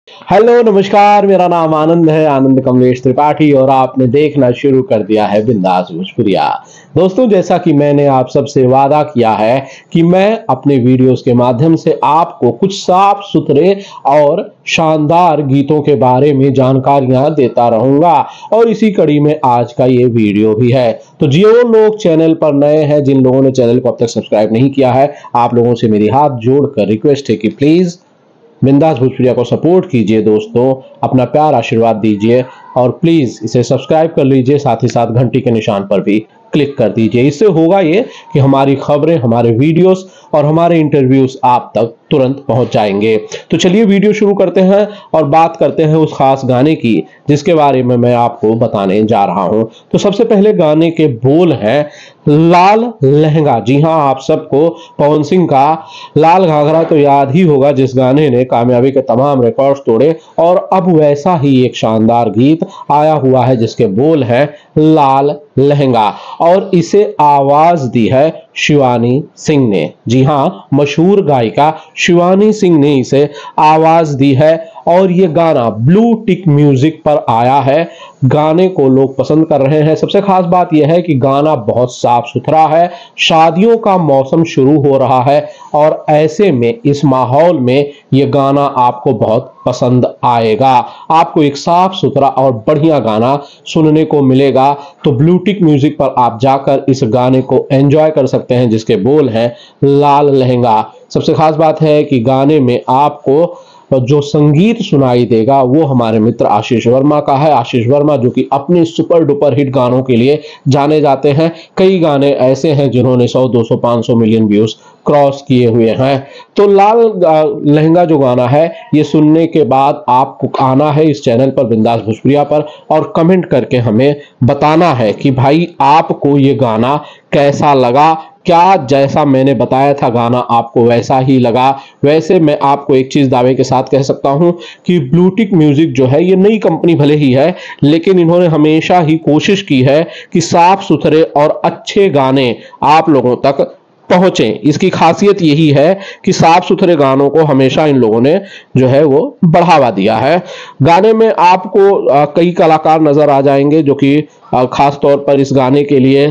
Hello नमस्कार, मेरा नाम आनंद है, आनंद कमलेश त्रिपाठी, और आपने देखना शुरू कर दिया है बिंदास भोजपुरिया। दोस्तों, जैसा कि मैंने आप सबसे वादा किया है कि मैं अपने वीडियोस के माध्यम से आपको कुछ साफ सुथरे और शानदार गीतों के बारे में जानकारियां देता रहूंगा, और इसी कड़ी में आज का ये वीडियो भी है। तो जो लोग चैनल पर नए हैं, जिन लोगों ने चैनल को अब तक सब्सक्राइब नहीं किया है, आप लोगों से मेरी हाथ जोड़कर रिक्वेस्ट है कि प्लीज बिंदास भोजपुरिया को सपोर्ट कीजिए दोस्तों, अपना प्यार आशीर्वाद दीजिए और प्लीज इसे सब्सक्राइब कर लीजिए, साथ ही साथ घंटी के निशान पर भी क्लिक कर दीजिए। इससे होगा ये कि हमारी खबरें, हमारे वीडियोस और हमारे इंटरव्यूज आप तक तुरंत पहुंच जाएंगे। तो चलिए वीडियो शुरू करते हैं और बात करते हैं उस खास गाने की जिसके बारे में मैं आपको बताने जा रहा हूं। तो सबसे पहले गाने के बोल हैं लाल लहंगा। जी हां, आप सबको पवन सिंह का लाल घाघरा तो याद ही होगा, जिस गाने ने कामयाबी के तमाम रिकॉर्ड्स तोड़े, और अब वैसा ही एक शानदार गीत आया हुआ है जिसके बोल है लाल लहंगा, और इसे आवाज दी है शिवानी सिंह ने। जी हां, मशहूर गायिका शिवानी सिंह ने इसे आवाज दी है, और ये गाना ब्लू टिक म्यूजिक पर आया है। गाने को लोग पसंद कर रहे हैं। सबसे खास बात यह है कि गाना बहुत साफ सुथरा है। शादियों का मौसम शुरू हो रहा है और ऐसे में इस माहौल में यह गाना आपको बहुत पसंद आएगा। आपको एक साफ सुथरा और बढ़िया गाना सुनने को मिलेगा। तो ब्लूटिक म्यूजिक पर आप जाकर इस गाने को एंजॉय कर सकते हैं जिसके बोल हैं लाल लहंगा। सबसे खास बात है कि गाने में आपको जो संगीत सुनाई देगा वो हमारे मित्र आशीष वर्मा का है। आशीष वर्मा जो कि अपने सुपर डुपर हिट गानों के लिए जाने जाते हैं। कई गाने ऐसे हैं जिन्होंने 100, 200, 500 मिलियन व्यूज क्रॉस किए हुए हैं। तो लाल लहंगा जो गाना है, ये सुनने के बाद आपको आना है इस चैनल पर बिंदास भोजपुरिया पर और कमेंट करके हमें बताना है कि भाई आपको ये गाना कैसा लगा। क्या जैसा मैंने बताया था गाना आपको वैसा ही लगा? वैसे मैं आपको एक चीज दावे के साथ कह सकता हूं कि ब्लूटिक म्यूजिक जो है, ये नई कंपनी भले ही है, लेकिन इन्होंने हमेशा ही कोशिश की है कि साफ सुथरे और अच्छे गाने आप लोगों तक पहुंचे। इसकी खासियत यही है कि साफ सुथरे गानों को हमेशा इन लोगों ने जो है वो बढ़ावा दिया है। गाने में आपको कई कलाकार नजर आ जाएंगे जो कि खास तौर पर इस गाने के लिए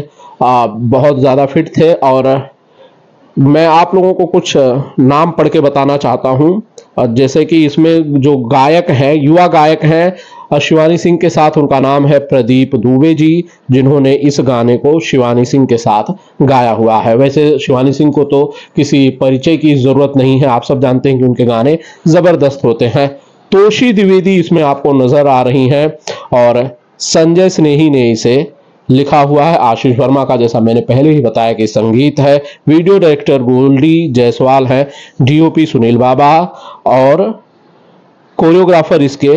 बहुत ज्यादा फिट थे, और मैं आप लोगों को कुछ नाम पढ़ के बताना चाहता हूं। जैसे कि इसमें जो गायक हैं, युवा गायक हैं शिवानी सिंह के साथ, उनका नाम है प्रदीप दुबे जी, जिन्होंने इस गाने को शिवानी सिंह के साथ गाया हुआ है। वैसे शिवानी सिंह को तो किसी परिचय की जरूरत नहीं है, आप सब जानते हैं कि उनके गाने जबरदस्त होते हैं। तोशी द्विवेदी इसमें आपको नजर आ रही हैं, और संजय स्नेही ने इसे लिखा हुआ है। आशीष वर्मा का, जैसा मैंने पहले ही बताया, कि संगीत है। वीडियो डायरेक्टर गोल्डी जायसवाल है, डीओपी सुनील बाबा, और कोरियोग्राफर इसके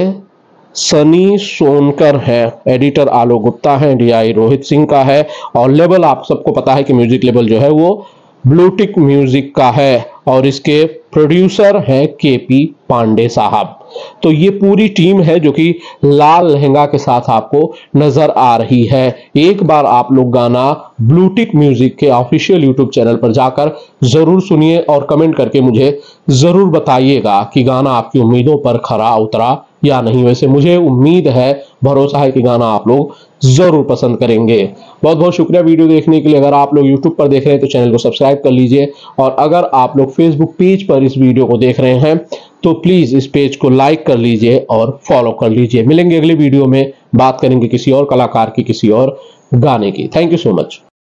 सनी सोनकर है, एडिटर आलोक गुप्ता है, डीआई रोहित सिंह का है, और लेबल आप सबको पता है कि म्यूजिक लेबल जो है वो ब्लूटिक म्यूजिक का है, और इसके प्रोड्यूसर हैं केपी पांडे साहब। तो ये पूरी टीम है जो कि लाल लहंगा के साथ आपको नजर आ रही है। एक बार आप लोग गाना ब्लूटिक म्यूजिक के ऑफिशियल यूट्यूब चैनल पर जाकर जरूर सुनिए और कमेंट करके मुझे जरूर बताइएगा कि गाना आपकी उम्मीदों पर खरा उतरा या नहीं। वैसे मुझे उम्मीद है, भरोसा है कि गाना आप लोग जरूर पसंद करेंगे। बहुत बहुत शुक्रिया वीडियो देखने के लिए। अगर आप लोग यूट्यूब पर देख रहे हैं तो चैनल को सब्सक्राइब कर लीजिए, और अगर आप लोग फेसबुक पेज पर इस वीडियो को देख रहे हैं तो प्लीज इस पेज को लाइक कर लीजिए और फॉलो कर लीजिए। मिलेंगे अगले वीडियो में, बात करेंगे किसी और कलाकार की, किसी और गाने की। Thank you so much.